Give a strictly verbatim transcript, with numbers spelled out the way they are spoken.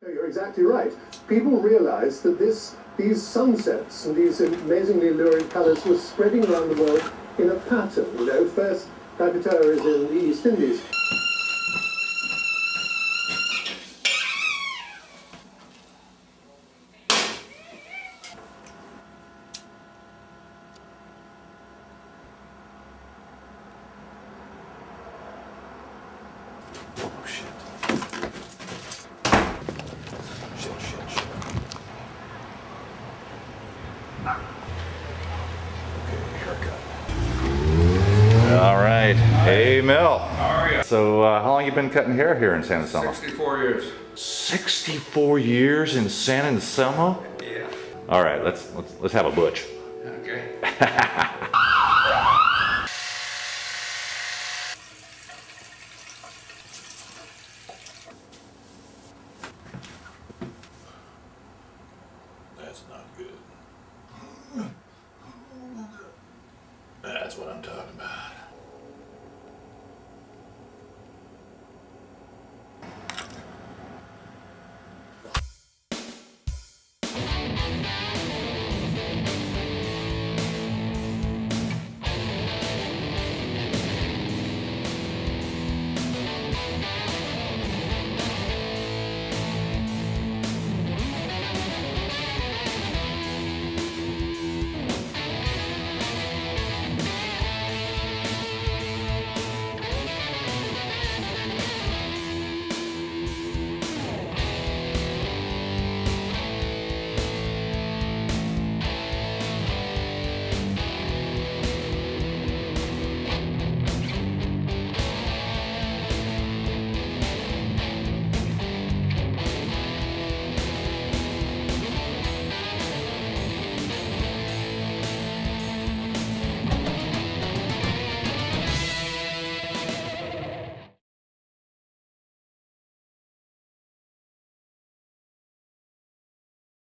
You're exactly right. People realized that this, these sunsets and these amazingly lurid colors were spreading around the world in a pattern. You know, first Krakatoa is in the East Indies. Oh shit. Shit, shit, shit. Okay, haircut. All right. Hey, Mel. How are you? So, uh, how long you been cutting hair here in San Anselmo? sixty-four years. sixty-four years in San Anselmo? Yeah. All right, let's let's let's have a butch. Okay. That's not good. That's what I'm talking about.